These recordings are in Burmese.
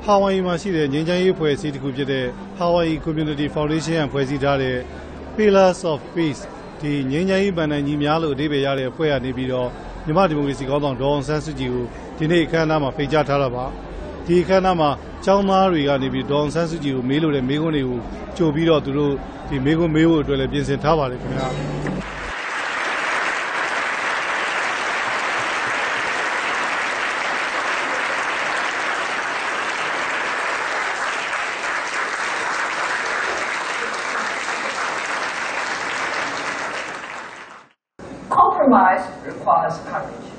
Hawaii မှာရှိတဲ့ငြိမ်းချမ်းရေးဖွဲ့စည်းတစ်ခုဖြစ်တဲ့ Hawaii Community Foundation ကဖွဲ့စည်းထားတဲ့ Pillars of Peace ဒီငြိမ်းချမ်းရေးဗန္ဒန်ကြီးများလို့အဓိပ္ပာယ်ရတဲ့အဖွဲ့ကနေပြီးတော့မြန်မာဒီမိုကရေစီခေါင်းဆောင်ဒေါ်အောင်ဆန်းစုကြည်ကိုဒီနေ့အခမ်းအနားမှာဖိတ်ကြားထားတာပါဒီအခမ်းအနားမှာကျောင်းသားတွေကနေပြီးဒေါ်အောင်ဆန်းစုကြည်ကိုမေးလို့တဲ့မေးခွန်းတွေကိုကြိုပြီးတော့သူတို့ဒီမေးခွန်းမေးဖို့အတွက်လည်းပြင်ဆင်ထားပါတယ်ခင်ဗျာ Compromise requires courage.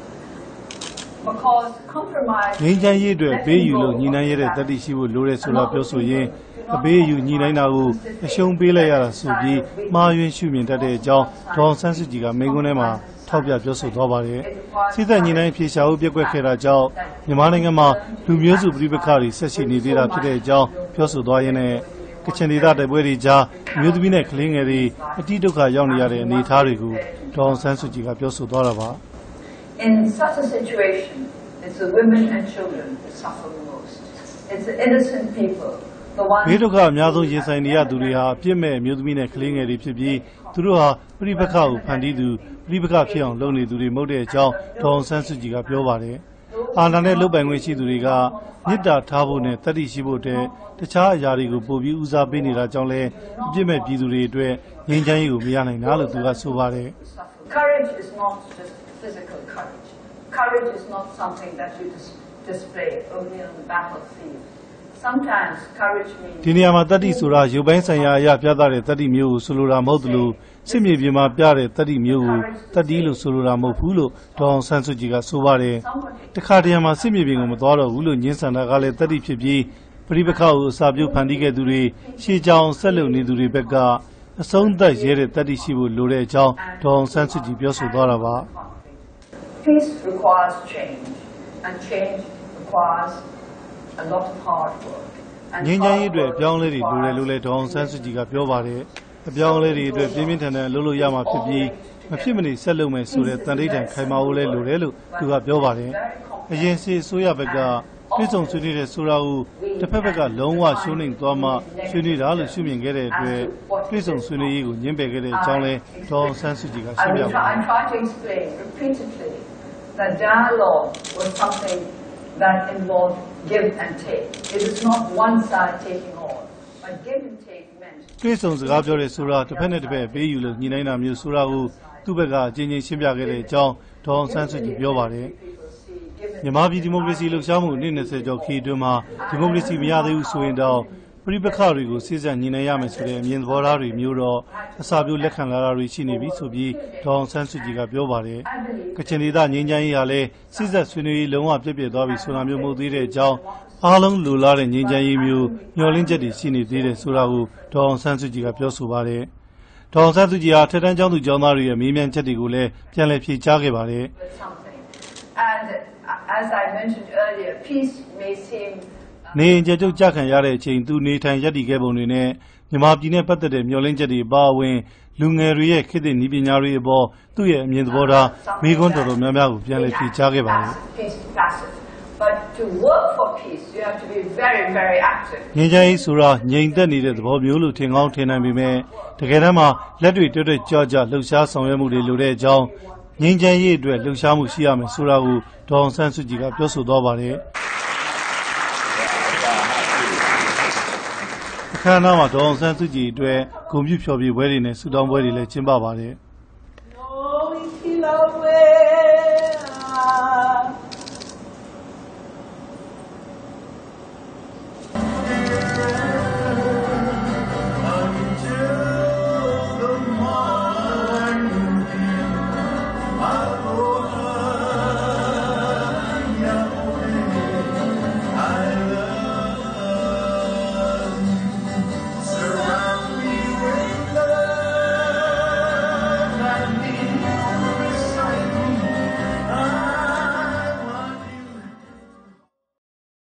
Because compromise ငြိမ်းချမ်းရေးအတွက်ပေးယူလို့ညှိနှိုင်းရတဲ့တတိရှိဖို့လိုတယ်ဆိုတာပြောဆိုရင်အပေးယူညှိနှိုင်းတာကိုအရှုံးပေးလိုက်ရတာဆိုပြီးမှားယွင်းရှုမြင်တတ်တဲ့အကြောင်းဒေါ်အောင်ဆန်းစုကြည်ကမိန့်ခွန်းထဲမှာထောက်ပြပြောဆိုသွားပါတယ်။စစ်တပ်ညှိနှိုင်းဖြေရှာဖို့ပြက်ကွက်ခဲ့တာကြောင့်မြန်မာနိုင်ငံမှာလူမျိုးစုပြည်ပခါတွေဆက်ရှိနေသေးတာဖြစ်တဲ့အကြောင်းပြောဆိုသွားရင်းနဲ့ကချင်ဒေသတိုက်ပွဲတွေကြားမြို့သမီးနဲ့ကလေးငယ်တွေအတိဒုက္ခရောက်နေရတဲ့အနေအထားတွေကိုဒေါ်အောင်ဆန်းစုကြည်ကပြောဆိုသွားတာပါ In such a situation, it's the women and children that suffer the most. It's the innocent people, the ones ဘေးဒုက္ခအများဆုံးရင်ဆိုင်နေရသူတွေဟာအပြစ်မဲ့မြို့သမီးနဲ့ကလေးငယ်တွေဖြစ်ပြီးသူတို့ဟာပြိပခါကိုဖန်တီးသူပြိပခါဖြစ်အောင်လုပ်နေသူတွေမဟုတ်တဲ့အကြောင်းဒေါ်အောင်ဆန်းစုကြည်ကပြောပါတယ်အာဏာနဲ့လုပ်ပိုင်ခွင့်ရှိသူတွေကမြစ်တာထားဖို့နဲ့တတိရှိဖို့တဲ့တခြားအရာတွေကိုပိုပြီးဦးစားပေးနေတာကြောင့်လဲအပြစ်မဲ့ပြည်သူတွေအတွက်ငြိမ်းချမ်းရေးကိုမရနိုင်တာလို့သူကဆိုပါတယ် Courage is not just physical courage. Courage is not something that you display only on the battlefield. Sometimes courage means ဒီနေရာမှာတတိဆိုတာရုပ်ပိုင်းဆိုင်ရာအရာပြသတဲ့တတိမျိုးကိုဆိုလိုတာမဟုတ်သလိုစစ်မြေပြင်မှာပြတဲ့တတိမျိုးကိုတတိလို့ဆိုလိုတာမဟုတ်ဘူးလို့ဒေါ်အောင်ဆန်းစုကြည်ကဆိုပါတယ်တခါတရံမှာစစ်မြေပြင်ကိုမသွားတော့ဘူးလို့ညှင်းဆန်တာကလည်းတတိဖြစ်ပြီးပြိပခါကိုအစာပြုတ်ဖန်တီးခဲ့သူတွေရှေးကြောင်ဆက်လုပ်နေသူတွေဘက်ကအဆုံးသက်ရဲတဲ့တတိရှိဖို့လိုတဲ့အကြောင်းဒေါ်အောင်ဆန်းစုကြည်ပြောဆိုသွားတာပါ Peace requires change, and change requires a lot of hard work. ငြိမ်းချမ်းရေးအတွက်အပြောင်းအလဲတွေလိုတယ်လို့လည်းဒေါ်အောင်ဆန်းစုကြည်ကပြောပါတယ်အပြောင်းအလဲတွေအတွက်ပြင်းပြင်းထန်ထန်လုပ်လို့ရမှာဖြစ်ပြီးမဖြစ်မနေဆက်လုပ်မယ်ဆိုတဲ့တန်ဋိဌာန်ခိုင်မာဖို့လည်းလိုတယ်လို့သူကပြောပါတယ်အရင်စီအစိုးရဘက်ကပြည်စုံဆွေးနွေးတဲ့ဆိုတာကိုတစ်ဖက်ဘက်ကလုံးဝရှုံးနိမ့်သွားမှဆွေးနွေးတာလို့ရှုမြင်ခဲ့တဲ့အတွက်ပြည်စုံဆွေးနွေးရေးကိုညှင်းပယ်ခဲ့တဲ့အကြောင်းလဲဒေါ်အောင်ဆန်းစုကြည်ကရှင်းပြပါတယ် I try to explain repeatedly that dialogue was something that involved give and take. It is not one side taking all, but give and take meant. ပြည်စုံစကားပြောတဲ့ဆိုတာတစ်ဖက်နဲ့တစ်ဖက်ပေးယူလို့ညှိနှိုင်းတာမျိုးဆိုတာကိုသူ့ဘက်ကအချင်းချင်းရှင်းပြခဲ့တဲ့အကြောင်းဒေါ်အောင်ဆန်းစုကြည်ပြောပါတယ်မြန်မာပြည်ဒီမိုကရေစီလှုပ်ရှားမှုအနည်း20ကျော်ခီအတွင်းမှာဒီမိုကရေစီမရသေးဘူးဆိုရင်တော့ပြိပခါတွေကိုစစ်ဆက်ညှိနှိုင်းရမယ်ဆိုတဲ့အမြင်သဘောထားတွေမျိုးတော့အစာပြိုးလက်ခံလာတာတွေရှိနေပြီဆိုပြီးဒေါ်အောင်ဆန်းစုကြည်ကပြောပါတယ်ကချင်ဒေသငြိမ်းချမ်းရေးဟာလည်းစစ်ဆက်ဆွေးနွေးရေးလုံးဝပြည့်ပြည့်သွားပြီဆိုတာမျိုးမဟုတ်သေးတဲ့အကြောင်းအားလုံးလိုလားတဲ့ငြိမ်းချမ်းရေးမျိုးမျှော်လင့်ချက်တွေရှိနေသေးတယ်ဆိုတာကိုဒေါ်အောင်ဆန်းစုကြည်ကပြောဆိုပါတယ်ဒေါ်အောင်ဆန်းစုကြည်ဟာထက်တန်းကျောင်းသူကျောင်းသားတွေရဲ့မေးမြန်းချက်တွေကိုလည်းပြန်လည်ဖြေကြားခဲ့ပါတယ် And as I mentioned earlier, peace may seem နေရင်ကြုတ်ကြခံရတဲ့အချိန်သူနေထိုင်ရပ်တည်ခဲ့ပုံတွေနဲ့မြန်မာပြည်နဲ့ပတ်သက်တဲ့မျှော်လင့်ချက်တွေပါဝင်လူငယ်တွေရဲ့ခေတ်သစ်နည်းပညာတွေအပေါ်သူ့ရဲ့အမြင်သဘောထားမိခွန်းတော်တော်များများကိုပြန်လည်ဖြေကြားခဲ့ပါတယ် But to work for peace, you have to be very, very active. ငြိမ်းချမ်းရေးဆိုတာငြိမ်သက်နေတဲ့သဘောမျိုးလို့ထင်ကောင်းထင်နိုင်ပေမဲ့တကယ်တမ်းမှာလက်တွေတွတ်တွတ်ကြွကြလှုပ်ရှားဆောင်ရွက်မှုတွေလိုတဲ့အကြောင်းငြိမ်းချမ်းရေးအတွက်လှုပ်ရှားမှုရှိရမယ်ဆိုတာကိုဒေါ်အောင်ဆန်းစုကြည်ကပြောဆိုသွားပါတယ်အခမ်းအနားမှာဒေါ်အောင်ဆန်းစုကြည်အတွက်ဂုဏ်ပြုဖျော်ဖြေပွဲတွေနဲ့ဆုတောင်းပွဲတွေလည်းကျင်းပပါတယ်